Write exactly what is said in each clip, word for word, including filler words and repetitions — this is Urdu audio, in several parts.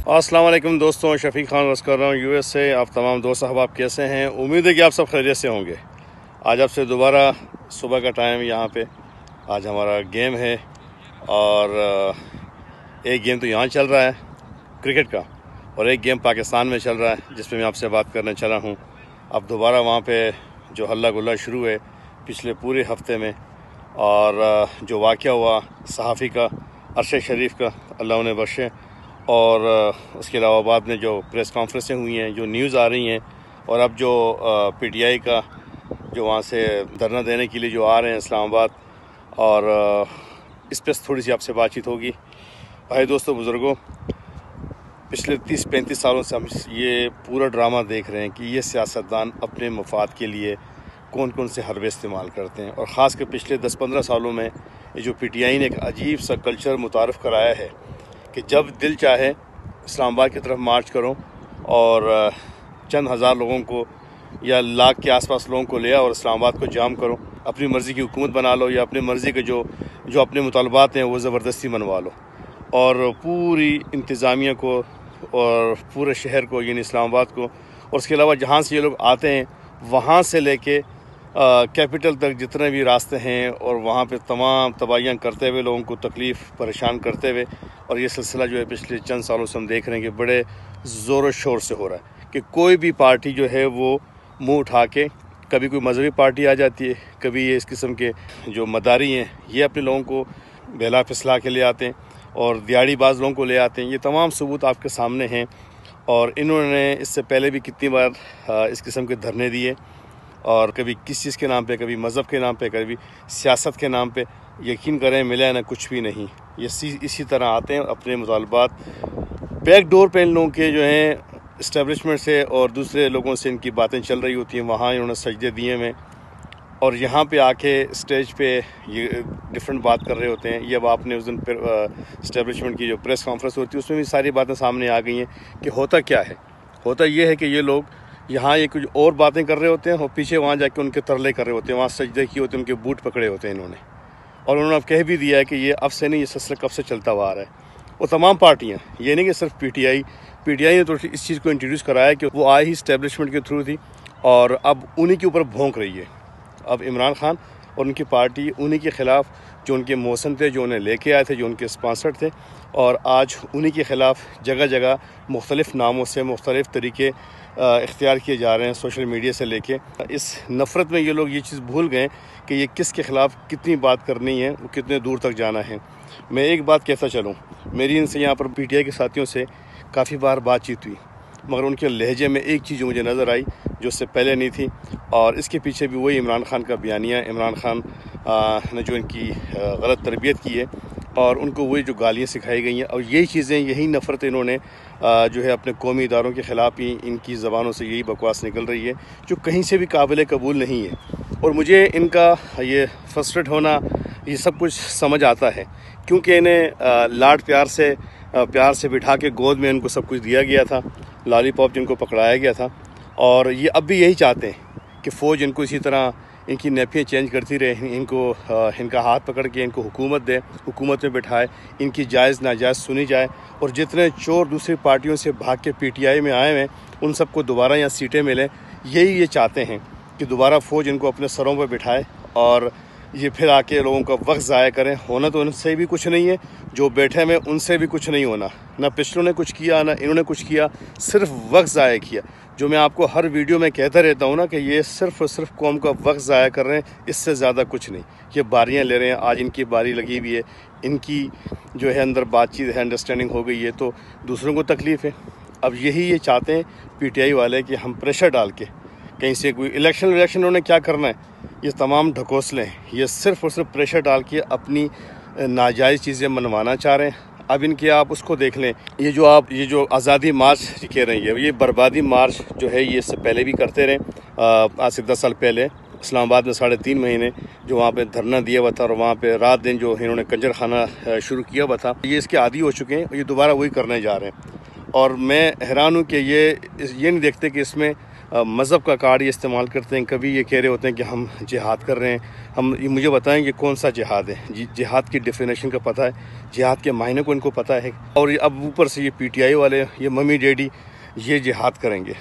अस्सलाम वालेकुम दोस्तों, शफीक खान बस कर रहा हूँ यूएस से। आप तमाम दोस्त अहबाब कैसे हैं? उम्मीद है कि आप सब खैरियत से होंगे। आज आपसे दोबारा सुबह का टाइम यहाँ पे आज हमारा गेम है और एक गेम तो यहाँ चल रहा है क्रिकेट का और एक गेम पाकिस्तान में चल रहा है जिस पे मैं आपसे बात करने चला हूँ। अब दोबारा वहाँ पे जो हल्ला गुल्ला शुरू है पिछले पूरे हफ्ते में और जो वाक़या हुआ सहाफ़ी का अरशद शरीफ का, अल्लाह उन्हें बख्शे, और उसके अलावा बाद में जो प्रेस कॉन्फ्रेंसें हुई हैं, जो न्यूज़ आ रही हैं और अब जो पीटीआई का जो वहाँ से धरना देने के लिए जो आ रहे हैं इस्लामाबाद, और इस पर थोड़ी सी आपसे बातचीत होगी। भाई दोस्तों बुज़ुर्गों, पिछले तीस पैंतीस सालों से हम ये पूरा ड्रामा देख रहे हैं कि ये सियासतदान अपने मफाद के लिए कौन कौन से हरबे इस्तेमाल करते हैं, और ख़ास कर पिछले दस पंद्रह सालों में ये जो पीटीआई ने एक अजीब सा कल्चर मुतारफ़ कराया है कि जब दिल चाहे इस्लामाबाद की तरफ मार्च करो और चंद हज़ार लोगों को या लाख के आसपास लोगों को ले आओ और इस्लामाबाद को जाम करो, अपनी मर्ज़ी की हुकूमत बना लो या अपनी मर्ज़ी के जो जो अपने मुतालबात हैं वो ज़बरदस्ती मनवा लो, और पूरी इंतज़ामिया को और पूरे शहर को यानी इस्लामाबाद को, और उसके अलावा जहाँ से ये लोग आते हैं वहाँ से लेके कैपिटल तक जितने भी रास्ते हैं और वहाँ पे तमाम तबाहियाँ करते हुए लोगों को तकलीफ़ परेशान करते हुए, और ये सिलसिला जो है पिछले चंद सालों से हम देख रहे हैं कि बड़े ज़ोर शोर से हो रहा है कि कोई भी पार्टी जो है वो मुंह उठा के, कभी कोई मजहबी पार्टी आ जाती है, कभी ये इस किस्म के जो मदारी हैं ये अपने लोगों को बहला फिसला के ले आते हैं और दिहाड़ी बाज लोगों को ले आते हैं। ये तमाम सबूत आपके सामने हैं और इन्होंने इससे पहले भी कितनी बार इस किस्म के धरने दिए, और कभी किस चीज़ के नाम पे, कभी मज़हब के नाम पे, कभी सियासत के नाम पे। यकीन करें मिला ना कुछ भी नहीं। ये इसी इसी तरह आते हैं अपने मुतालबात बैक डोर पे इन लोगों के जो हैं इस्टेब्लिशमेंट से और दूसरे लोगों से इनकी बातें चल रही होती हैं, वहाँ इन्होंने सजदे दिए में और यहाँ पे आके स्टेज पे ये डिफरेंट बात कर रहे होते हैं। ये अब आपने उस दिन इस्टेब्लिशमेंट की जो प्रेस कॉन्फ्रेंस होती है उसमें भी सारी बातें सामने आ गई हैं कि होता क्या है। होता ये है कि ये लोग यहाँ ये कुछ और बातें कर रहे होते हैं और पीछे वहाँ जाके उनके तरले कर रहे होते हैं, वहाँ सजदे किए होते हैं, उनके बूट पकड़े होते हैं इन्होंने, और उन्होंने अब कह भी दिया है कि ये अब से नहीं, ये सिलसिला कब से चलता हुआ आ रहा है। वो तमाम पार्टियाँ, ये नहीं कि सिर्फ पीटीआई पीटीआई ने तो इस चीज़ को इंट्रोड्यूस कराया कि वो आई ही इस्टेब्लिशमेंट के थ्रू थी और अब उन्हीं के ऊपर भोंक रही है। अब इमरान खान और उनकी पार्टी उन्हीं के ख़िलाफ़, जो उनके मौसम थे, जो उन्हें लेके आए थे, जो उनके स्पॉन्सर थे, और आज उन्हीं के ख़िलाफ़ जगह जगह मुख्तलिफ़ नामों से मुख्तलिफ़ तरीके इख्तियार किए जा रहे हैं सोशल मीडिया से लेके। इस नफ़रत में ये लोग ये चीज़ भूल गए कि ये किस के ख़िलाफ़ कितनी बात करनी है, वो कितने दूर तक जाना है। मैं एक बात कहता चलूँ, मेरी इनसे यहाँ पर पीटीआई के साथियों से काफ़ी बार बातचीत हुई, मगर उनके लहजे में एक चीज़ मुझे नज़र आई जो उससे पहले नहीं थी, और इसके पीछे भी वही इमरान खान का बयानिया, इमरान खान ने जो इनकी गलत तरबियत की है और उनको वही जो गालियाँ सिखाई गई हैं, और यही चीज़ें, यही नफ़रत इन्होंने जो है अपने कौमी इदारों के ख़िलाफ़ ही, इनकी ज़बानों से यही बकवास निकल रही है जो कहीं से भी काबिल कबूल नहीं है। और मुझे इनका ये फ्रस्ट्रेट होना ये सब कुछ समझ आता है, क्योंकि इन्हें लाड प्यार से प्यार से बिठा के गोद में इनको सब कुछ दिया गया था, लॉलीपॉप जिनको पकड़ाया गया था, और ये अब भी यही चाहते हैं कि फ़ौज इनको इसी तरह इनकी नेपियाँ चेंज करती रहे, इनको इनका हाथ पकड़ के इनको हुकूमत दे, हुकूमत में बिठाए, इनकी जायज़ नाजायज़ सुनी जाए, और जितने चोर दूसरी पार्टियों से भाग के पीटीआई में आए हैं उन सबको दोबारा यहाँ सीटें मिलें। यही ये चाहते हैं कि दोबारा फ़ौज इनको अपने सरों पर बिठाए और ये फिर आके लोगों का वक्त ज़ाया करें। होना तो उनसे भी कुछ नहीं है, जो बैठे में उनसे भी कुछ नहीं होना, ना पिछलों ने कुछ किया ना इन्होंने कुछ किया, सिर्फ वक्त ज़ाया किया। जो मैं आपको हर वीडियो में कहता रहता हूँ ना कि ये सिर्फ और सिर्फ कौम का वक्त ज़ाया कर रहे हैं, इससे ज़्यादा कुछ नहीं। ये बारियाँ ले रहे हैं, आज इनकी बारी लगी हुई है, इनकी जो है अंदर बातचीत है, अंडरस्टैंडिंग हो गई है, तो दूसरों को तकलीफ़ है। अब यही ये चाहते हैं पीटीआई वाले कि हम प्रेशर डाल के कहीं से कोई इलेक्शन इलेक्शन उन्होंने क्या करना है, ये तमाम ढकोसले हैं, ये सिर्फ और सिर्फ प्रेशर डाल के अपनी नाजायज़ चीज़ें मनवाना चाह रहे हैं। अब इनके आप उसको देख लें, ये जो आप ये जो आज़ादी मार्च कह रही है, ये बर्बादी मार्च जो है ये इससे पहले भी करते रहे। आज से दस साल पहले इस्लामाबाद में साढ़े तीन महीने जो वहाँ पे धरना दिया हुआ था और वहाँ पे रात दिन जो इन्होंने कंजर खाना शुरू किया हुआ था, ये इसके आदी हो चुके हैं, ये दोबारा वही करने जा रहे हैं। और मैं हैरान हूँ कि ये ये नहीं देखते कि इसमें مذہب کا کارڈ یہ استعمال کرتے ہیں. کبھی یہ کہہ رہے ہوتے ہیں کہ ہم جہاد کر رہے ہیں. ہم یہ مجھے بتائیں کہ کون سا جہاد ہے؟ جی جہاد کی ڈیفینیشن کا پتہ ہے؟ جہاد کے معنی کو ان کو پتہ ہے؟ اور اب اوپر سے یہ پی ٹی آئی والے، یہ ممی ڈیڈی یہ جہاد کریں گے.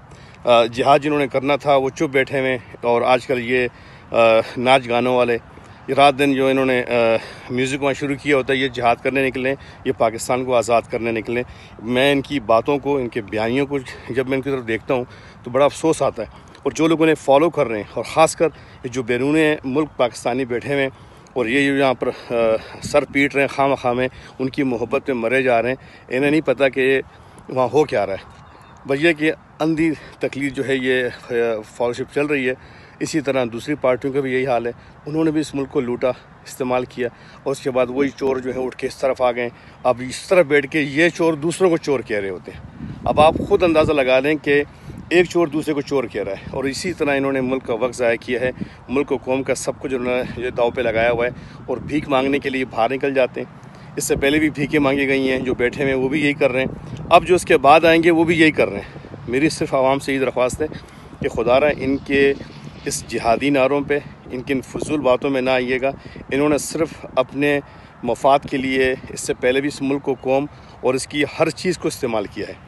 جہاد جنہوں نے کرنا تھا وہ چپ بیٹھے ہوئے. اور آج کل یہ ناچ گانوں والے رات دن جو انہوں نے میوزک وہاں شروع کیا ہوتا ہے، یہ جہاد کرنے نکلیں، یہ پاکستان کو آزاد کرنے نکلیں. میں ان کی باتوں کو، ان کے بیانیوں کو جب میں ان کی طرف دیکھتا ہوں تو بڑا افسوس آتا ہے. اور جو لوگ انہیں فالو کر رہے ہیں، اور خاص کر جو بیرون ملک پاکستانی بیٹھے ہوئے ہیں اور یہ جو یہاں پر سر پیٹ رہے ہیں خواہ مخواہ میں، ان کی محبت میں مرے جا رہے ہیں. انہیں نہیں پتہ کہ وہاں ہو کیا رہا ہے. بس یہ کہ اندھی تکلیف جو ہے یہ فالوشپ چل رہی ہے. اسی طرح دوسری پارٹیوں کا بھی یہی حال ہے. انہوں نے بھی اس ملک کو لوٹا، استعمال کیا، اور اس کے بعد وہی چور جو ہیں اٹھ کے اس طرف آ گئے. اب اس طرف بیٹھ کے یہ چور دوسروں کو چور کہہ رہے ہوتے ہیں. اب آپ خود اندازہ لگا لیں کہ ایک چور دوسرے کو چور کہہ رہا ہے. اور اسی طرح انہوں نے ملک کا وقت ضائع کیا ہے. ملک و قوم کا سب کچھ انہوں نے یہ داؤ پہ لگایا ہوا ہے. اور بھیک مانگنے کے لیے باہر نکل جاتے ہیں. اس سے پہلے بھی بھیکیں مانگی گئی ہیں. جو بیٹھے ہوئے ہیں وہ بھی یہی کر رہے ہیں. اب جو اس کے بعد آئیں گے وہ بھی یہی کر رہے ہیں. میری صرف عوام سے یہ درخواست ہے کہ خدا را ان کے اس جہادی نعروں پہ، ان کی فضول باتوں میں نہ آئیے گا. انہوں نے صرف اپنے مفاد کے لیے اس سے پہلے بھی اس ملک و قوم اور اس کی ہر چیز کو استعمال کیا ہے.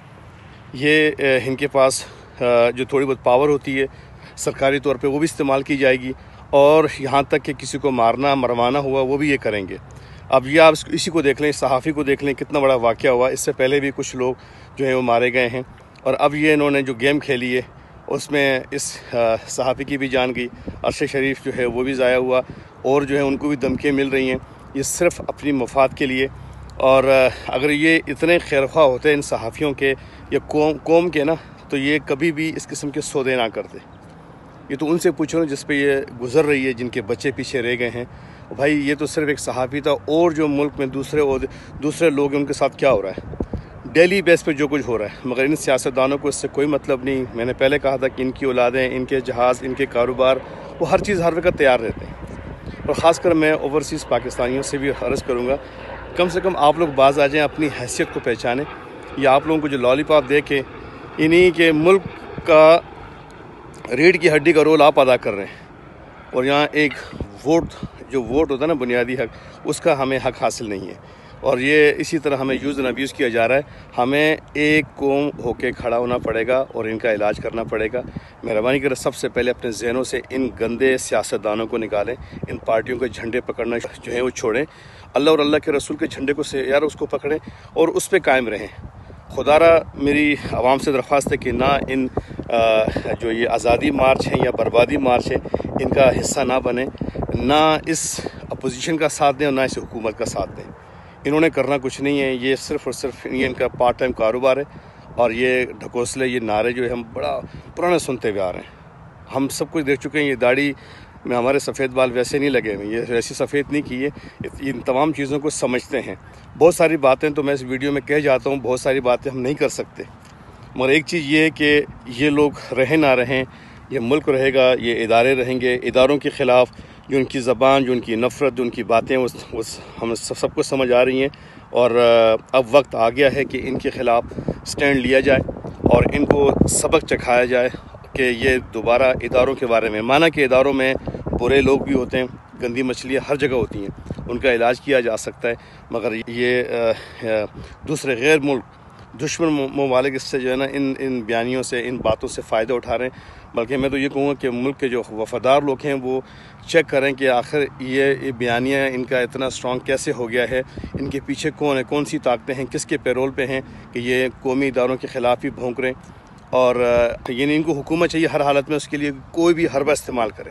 یہ ان کے پاس جو تھوڑی بہت پاور ہوتی ہے سرکاری طور پہ وہ بھی استعمال کی جائے گی. اور یہاں تک کہ کسی کو مارنا مروانا ہوا وہ بھی یہ کریں گے. اب یہ آپ اسی کو دیکھ لیں، صحافی کو دیکھ لیں، کتنا بڑا واقعہ ہوا. اس سے پہلے بھی کچھ لوگ جو ہیں وہ مارے گئے ہیں. اور اب یہ انہوں نے جو گیم کھیلی ہے اس میں اس صحافی کی بھی جان گئی. عرشد شریف جو ہے وہ بھی ضائع ہوا. اور جو ہے ان کو بھی دھمکیاں مل رہی ہیں. یہ صرف اپنی مفاد کے لیے. اور اگر یہ اتنے خیرخواہ ہوتے ان صحافیوں کے یا قوم قوم کے نا، تو یہ کبھی بھی اس قسم کے سودے نہ کرتے. یہ تو ان سے پوچھو نا جس پہ یہ گزر رہی ہے، جن کے بچے پیچھے رہ گئے ہیں. بھائی یہ تو صرف ایک صحافی تھا. اور جو ملک میں دوسرے دوسرے لوگ ہیں ان کے ساتھ کیا ہو رہا ہے، ڈیلی بیس پہ جو کچھ ہو رہا ہے. مگر ان سیاستدانوں کو اس سے کوئی مطلب نہیں. میں نے پہلے کہا تھا کہ ان کی اولادیں، ان کے جہاز، ان کے کاروبار، وہ ہر چیز ہر وقت تیار رہتے ہیں. اور خاص کر میں اوورسیز پاکستانیوں سے بھی عرض کروں گا، کم سے کم آپ لوگ باز آ جائیں، اپنی حیثیت کو پہچانیں. یا آپ لوگوں کو جو لالی پاپ دے کے انہی کے ملک کا ریڑھ کی ہڈی کا رول آپ ادا کر رہے ہیں. اور یہاں ایک ووٹ جو ووٹ ہوتا ہے نا، بنیادی حق، اس کا ہمیں حق حاصل نہیں ہے. اور یہ اسی طرح ہمیں یوز اینڈ ابیوز کیا جا رہا ہے. ہمیں ایک قوم ہو کے کھڑا ہونا پڑے گا اور ان کا علاج کرنا پڑے گا. مہربانی کر سب سے پہلے اپنے ذہنوں سے ان گندے سیاستدانوں کو نکالیں. ان پارٹیوں کے جھنڈے پکڑنا جو ہے وہ چھوڑیں. اللہ اور اللہ کے رسول کے جھنڈے کو سے یار اس کو پکڑیں اور اس پہ قائم رہیں. خدا را میری عوام سے درخواست ہے کہ نہ ان جو یہ آزادی مارچ ہیں یا بربادی مارچ ہیں ان کا حصہ نہ بنیں، نہ اس اپوزیشن کا ساتھ دیں اور نہ اس حکومت کا ساتھ دیں. انہوں نے کرنا کچھ نہیں ہے. یہ صرف اور صرف یہ ان کا پارٹ ٹائم کاروبار ہے. اور یہ ڈھکوسلے، یہ نعرے جو ہے ہم بڑا پرانے سنتے ہوئے آ رہے ہیں. ہم سب کچھ دیکھ چکے ہیں. یہ داڑھی میں ہمارے سفید بال ویسے نہیں لگے ہوئے، یہ ویسی سفید نہیں کی ہے. ان تمام چیزوں کو سمجھتے ہیں. بہت ساری باتیں تو میں اس ویڈیو میں کہہ جاتا ہوں، بہت ساری باتیں ہم نہیں کر سکتے. مگر ایک چیز یہ ہے کہ یہ لوگ رہیں نہ رہیں، یہ ملک رہے گا، یہ ادارے رہیں گے. اداروں کے خلاف جو ان کی زبان، جو ان کی نفرت، جو ان کی باتیں وہ ہم سب کو سمجھ آ رہی ہیں. اور اب وقت آ گیا ہے کہ ان کے خلاف سٹینڈ لیا جائے اور ان کو سبق چکھایا جائے کہ یہ دوبارہ اداروں کے بارے میں، مانا کہ اداروں میں برے لوگ بھی ہوتے ہیں، گندی مچھلیاں ہر جگہ ہوتی ہیں، ان کا علاج کیا جا سکتا ہے. مگر یہ دوسرے غیر ملک دشمن ممالک اس سے جو ہے نا ان ان بیانیوں سے، ان باتوں سے فائدہ اٹھا رہے ہیں. بلکہ میں تو یہ کہوں گا کہ ملک کے جو وفادار لوگ ہیں وہ چیک کریں کہ آخر یہ بیانیہ ان کا اتنا اسٹرانگ کیسے ہو گیا ہے. ان کے پیچھے کون ہے، کون سی طاقتیں ہیں، کس کے پیرول پہ ہیں کہ یہ قومی اداروں کے خلاف ہی بھونک رہے ہیں. اور یعنی ان کو حکومت چاہیے ہر حالت میں اس کے لیے کوئی بھی حربہ استعمال کرے.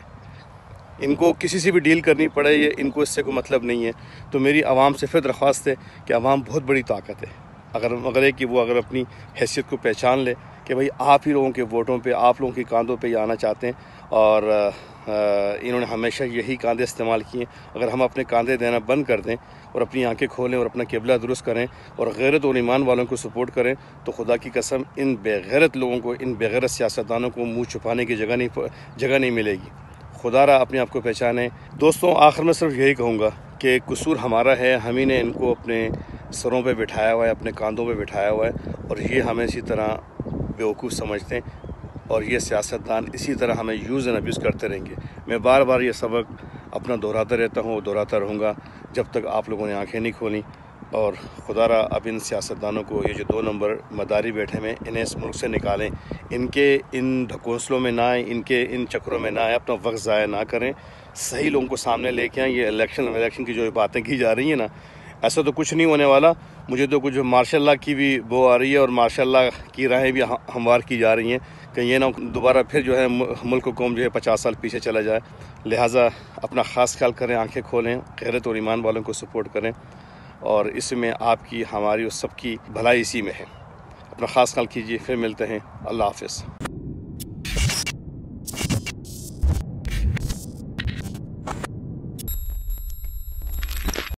ان کو کسی سے بھی ڈیل کرنی پڑے، یہ ان کو اس سے کوئی مطلب نہیں ہے. تو میری عوام سے پھر درخواست ہے کہ عوام بہت بڑی طاقت ہے. اگر مگر ہے کہ وہ اگر اپنی حیثیت کو پہچان لے کہ بھئی آپ ہی لوگوں کے ووٹوں پہ، آپ لوگوں کے کاندھوں پہ یہ آنا چاہتے ہیں. اور انہوں نے ہمیشہ یہی کاندھے استعمال کیے. اگر ہم اپنے کاندھے دینا بند کر دیں اور اپنی آنکھیں کھولیں اور اپنا قبلہ درست کریں اور غیرت اور ایمان والوں کو سپورٹ کریں، تو خدا کی قسم ان بے غیرت لوگوں کو، ان بے غیرت سیاستدانوں کو منہ چھپانے کی جگہ نہیں جگہ نہیں ملے گی. خدا را اپنے آپ کو پہچانیں. دوستوں آخر میں صرف یہی کہوں گا کہ قصور ہمارا ہے. ہم ہی نے ان کو اپنے سروں پہ بٹھایا ہوا ہے، اپنے کاندھوں پہ بٹھایا ہوا ہے، اور یہ ہمیں اسی طرح بیوقوف سمجھتے ہیں. اور یہ سیاستدان اسی طرح ہمیں یوز اینڈ ابیوز کرتے رہیں گے۔ میں بار بار یہ سبق اپنا دہراتا رہتا ہوں اور دہراتا رہوں گا جب تک آپ لوگوں نے آنکھیں نہیں کھولیں۔ اور خدا را اب ان سیاستدانوں کو، یہ جو دو نمبر مداری بیٹھے میں، انہیں اس ملک سے نکالیں، ان کے ان ڈھکوسلوں میں نہ آئیں، ان کے ان چکروں میں نہ آئیں، اپنا وقت ضائع نہ کریں، صحیح لوگوں کو سامنے لے کے آئیں۔ یہ الیکشن الیکشن کی جو باتیں کی جا رہی ہیں نا، ایسا تو کچھ نہیں ہونے والا۔ مجھے تو کچھ ماشاء اللہ کی بھی بو آ رہی ہے اور ماشاء اللہ کی راہیں بھی ہموار کی جا رہی ہیں کہ یہ نہ دوبارہ پھر جو ہے ملک و قوم جو ہے پچاس سال پیچھے چلا جائے۔ لہٰذا اپنا خاص خیال کریں، آنکھیں کھولیں، غیرت اور ایمان والوں کو سپورٹ کریں، اور اس میں آپ کی، ہماری اور سب کی بھلائی اسی میں ہے۔ اپنا خاص خیال کیجیے، پھر ملتے ہیں۔ اللہ حافظ۔